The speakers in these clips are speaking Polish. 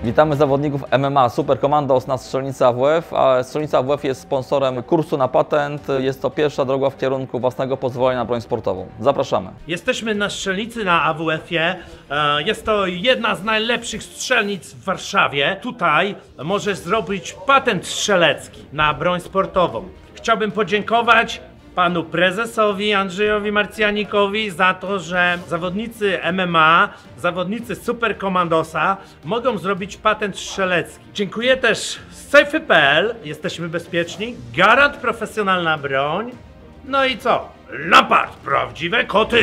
Witamy zawodników MMA Super Commandos na strzelnicy AWF, a strzelnica AWF jest sponsorem kursu na patent. Jest to pierwsza droga w kierunku własnego pozwolenia na broń sportową. Zapraszamy. Jesteśmy na strzelnicy na AWF-ie. Jest to jedna z najlepszych strzelnic w Warszawie. Tutaj możesz zrobić patent strzelecki na broń sportową. Chciałbym podziękować panu prezesowi Andrzejowi Marcjanikowi za to, że zawodnicy MMA, zawodnicy Super Commandosa mogą zrobić patent strzelecki. Dziękuję też Safety.pl, jesteśmy bezpieczni, Garant profesjonalna broń. No i co? Lampart, prawdziwe koty!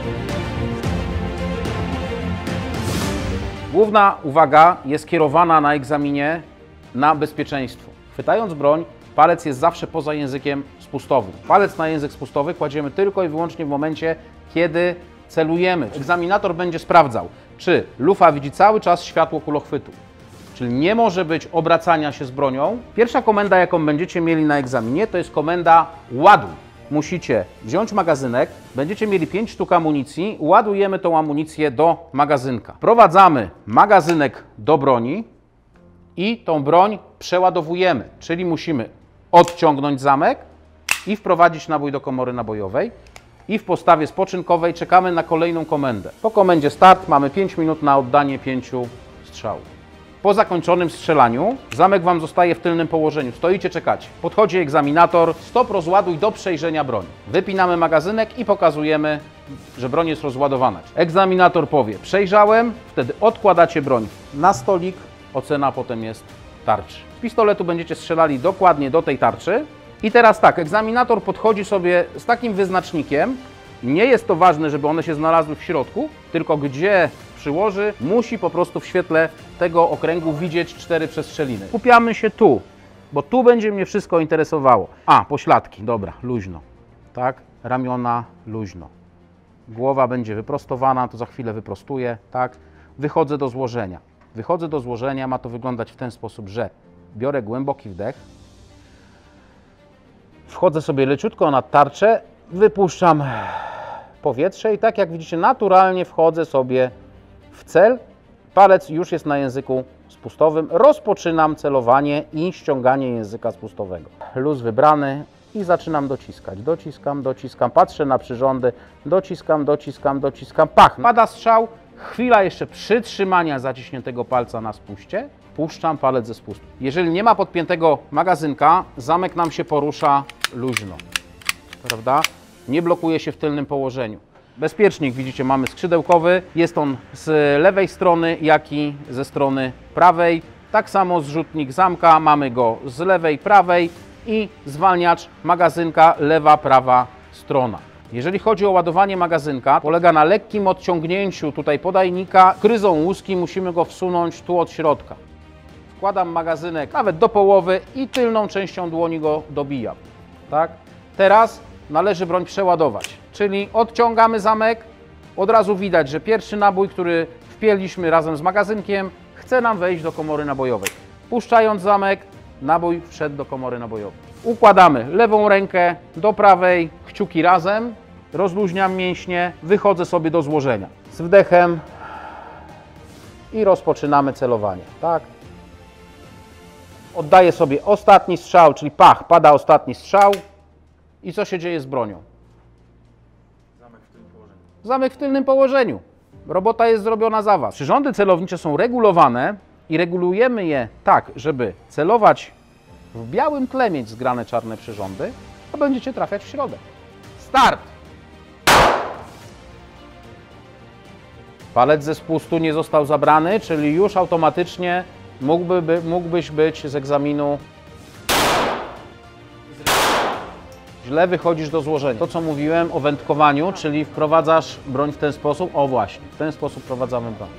Główna uwaga jest kierowana na egzaminie na bezpieczeństwo. Chwytając broń, palec jest zawsze poza językiem spustowym. Palec na język spustowy kładziemy tylko i wyłącznie w momencie, kiedy celujemy. Egzaminator będzie sprawdzał, czy lufa widzi cały czas światło kulochwytu. Czyli nie może być obracania się z bronią. Pierwsza komenda, jaką będziecie mieli na egzaminie, to jest komenda ładuj. Musicie wziąć magazynek, będziecie mieli 5 sztuk amunicji, ładujemy tą amunicję do magazynka. Wprowadzamy magazynek do broni i tą broń przeładowujemy, czyli musimy odciągnąć zamek i wprowadzić nabój do komory nabojowej i w postawie spoczynkowej czekamy na kolejną komendę. Po komendzie start mamy 5 minut na oddanie 5 strzałów. Po zakończonym strzelaniu zamek Wam zostaje w tylnym położeniu. Stoicie, czekacie. Podchodzi egzaminator, stop, rozładuj do przejrzenia broni. Wypinamy magazynek i pokazujemy, że broń jest rozładowana. Egzaminator powie, przejrzałem, wtedy odkładacie broń na stolik, ocena potem jest tarczy. Z pistoletu będziecie strzelali dokładnie do tej tarczy. I teraz tak, egzaminator podchodzi sobie z takim wyznacznikiem. Nie jest to ważne, żeby one się znalazły w środku, tylko gdzie przyłoży, musi po prostu w świetle tego okręgu widzieć 4 przestrzeliny. Skupiamy się tu, bo tu będzie mnie wszystko interesowało. Pośladki, dobra, luźno, tak, ramiona luźno. Głowa będzie wyprostowana, to za chwilę wyprostuję, tak. Wychodzę do złożenia. Wychodzę do złożenia, ma to wyglądać w ten sposób, że biorę głęboki wdech, wchodzę sobie leciutko na tarczę, wypuszczam powietrze i tak jak widzicie, naturalnie wchodzę sobie w cel. Palec już jest na języku spustowym. Rozpoczynam celowanie i ściąganie języka spustowego. Luz wybrany i zaczynam dociskać. Dociskam, dociskam, patrzę na przyrządy, dociskam, dociskam, dociskam. Pach! Pada strzał. Chwila jeszcze przytrzymania zaciśniętego palca na spuście. Puszczam palec ze spustu. Jeżeli nie ma podpiętego magazynka, zamek nam się porusza luźno. Prawda? Nie blokuje się w tylnym położeniu. Bezpiecznik, widzicie, mamy skrzydełkowy. Jest on z lewej strony, jak i ze strony prawej. Tak samo zrzutnik zamka, mamy go z lewej, prawej i zwalniacz magazynka lewa, prawa strona. Jeżeli chodzi o ładowanie magazynka, polega na lekkim odciągnięciu tutaj podajnika. Kryzą łuski musimy go wsunąć tu od środka. Wkładam magazynek nawet do połowy i tylną częścią dłoni go dobijam. Tak? Teraz należy broń przeładować, czyli odciągamy zamek, od razu widać, że pierwszy nabój, który wpięliśmy razem z magazynkiem, chce nam wejść do komory nabojowej. Puszczając zamek, nabój wszedł do komory nabojowej. Układamy lewą rękę do prawej, kciuki razem, rozluźniam mięśnie, wychodzę sobie do złożenia. Z wdechem i rozpoczynamy celowanie. Tak? Oddaję sobie ostatni strzał, czyli pach, pada ostatni strzał. I co się dzieje z bronią? Zamek w tylnym położeniu. Zamek w tylnym położeniu. Robota jest zrobiona za Was. Przyrządy celownicze są regulowane i regulujemy je tak, żeby celować w białym tle, mieć zgrane czarne przyrządy, to będziecie trafiać w środek. Start! Palec ze spustu nie został zabrany, czyli już automatycznie mógłbyś być z egzaminu. Źle wychodzisz do złożenia. To, co mówiłem o wędkowaniu, czyli wprowadzasz broń w ten sposób. O właśnie, w ten sposób wprowadzamy broń.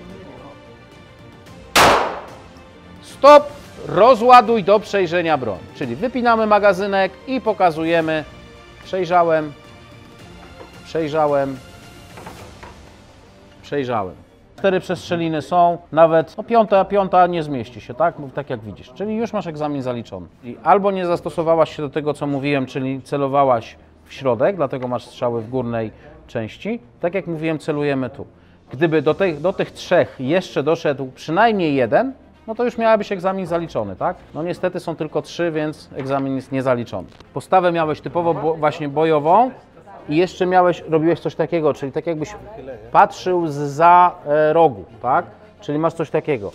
Stop! Rozładuj do przejrzenia broń. Czyli wypinamy magazynek i pokazujemy. Przejrzałem, przejrzałem, przejrzałem. 4 przestrzeliny są, nawet piąta nie zmieści się, tak? Tak jak widzisz. Czyli już masz egzamin zaliczony. I albo nie zastosowałaś się do tego, co mówiłem, czyli celowałaś w środek, dlatego masz strzały w górnej części. Tak jak mówiłem, celujemy tu. Gdyby do tych 3 jeszcze doszedł przynajmniej jeden, no to już miałbyś egzamin zaliczony, tak? No niestety są tylko 3, więc egzamin jest niezaliczony. Postawę miałeś typowo właśnie bojową i jeszcze robiłeś coś takiego, czyli tak jakbyś patrzył zza rogu, tak? Czyli masz coś takiego.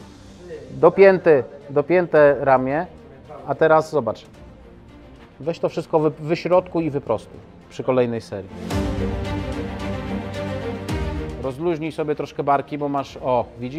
Dopięte ramię, a teraz zobacz. Weź to wszystko wyśrodkuj i wyprostuj przy kolejnej serii. Rozluźnij sobie troszkę barki, bo masz, o, widzisz?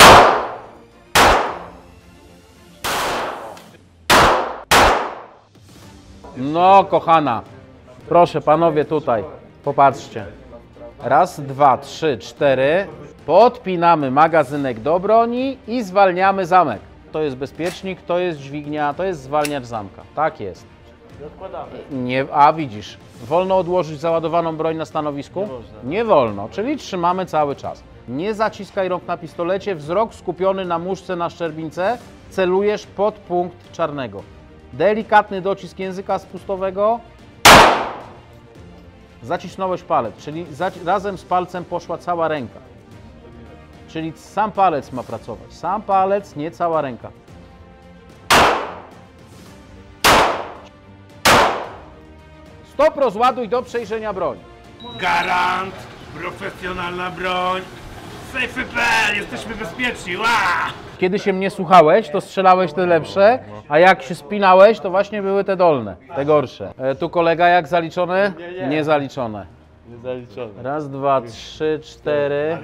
No, kochana, proszę panowie tutaj, popatrzcie. Raz, 2, 3, 4. Podpinamy magazynek do broni i zwalniamy zamek. To jest bezpiecznik, to jest dźwignia, to jest zwalniacz zamka. Tak jest. Nie, a widzisz, wolno odłożyć załadowaną broń na stanowisku? Nie można. Nie wolno, czyli trzymamy cały czas. Nie zaciskaj rąk na pistolecie, wzrok skupiony na muszce, na szczerbince, celujesz pod punkt czarnego. Delikatny docisk języka spustowego. Zacisnąłeś palec, czyli razem z palcem poszła cała ręka. Czyli sam palec ma pracować. Sam palec, nie cała ręka. Stop, rozładuj do przejrzenia broni. Garant, profesjonalna broń. Safe.pl, jesteśmy bezpieczni. Ła! Kiedy się mnie słuchałeś, to strzelałeś te lepsze, a jak się spinałeś, to właśnie były te dolne, te gorsze. Tu kolega jak zaliczone? Niezaliczone. Raz, 2, 3, 4.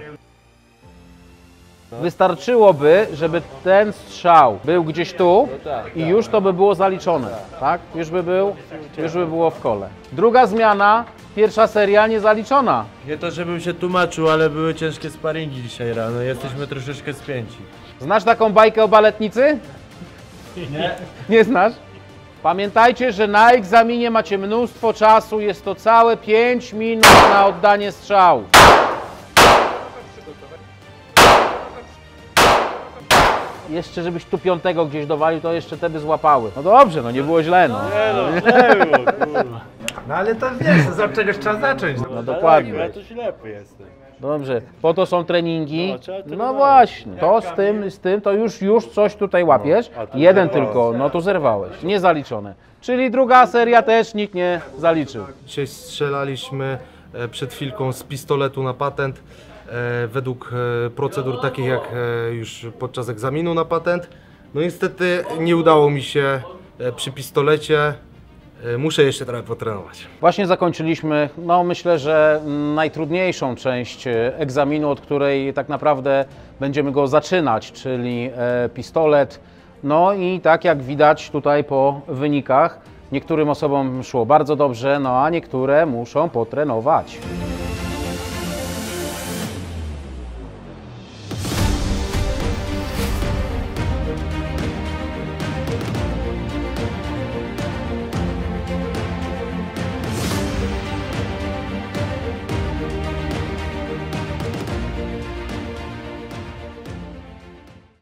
Wystarczyłoby, żeby ten strzał był gdzieś tu i już to by było zaliczone, tak? Już by było w kole. Druga zmiana, pierwsza seria niezaliczona. Nie to, żebym się tłumaczył, ale były ciężkie sparingi dzisiaj rano. Jesteśmy troszeczkę spięci. Znasz taką bajkę o baletnicy? Nie. Nie znasz? Pamiętajcie, że na egzaminie macie mnóstwo czasu, jest to całe 5 minut na oddanie strzału. Jeszcze żebyś tu 5 gdzieś dowalił, to jeszcze te by złapały. No dobrze, no nie było źle, no. No ale to wiesz, od czegoś trzeba zacząć. No dokładnie. Ja to ślepy jestem. Dobrze, po to są treningi. No, trzeba No trenować. właśnie, to z tym to już coś tutaj łapiesz. Jeden tylko, no tu zerwałeś, niezaliczone. Czyli druga seria też nikt nie zaliczył. Dzisiaj strzelaliśmy przed chwilką z pistoletu na patent według procedur takich jak już podczas egzaminu na patent. No niestety nie udało mi się przy pistolecie. Muszę jeszcze trochę potrenować. Właśnie zakończyliśmy, no myślę, że najtrudniejszą część egzaminu, od której tak naprawdę będziemy go zaczynać, czyli pistolet. No i tak jak widać tutaj po wynikach, niektórym osobom szło bardzo dobrze, no a niektóre muszą potrenować.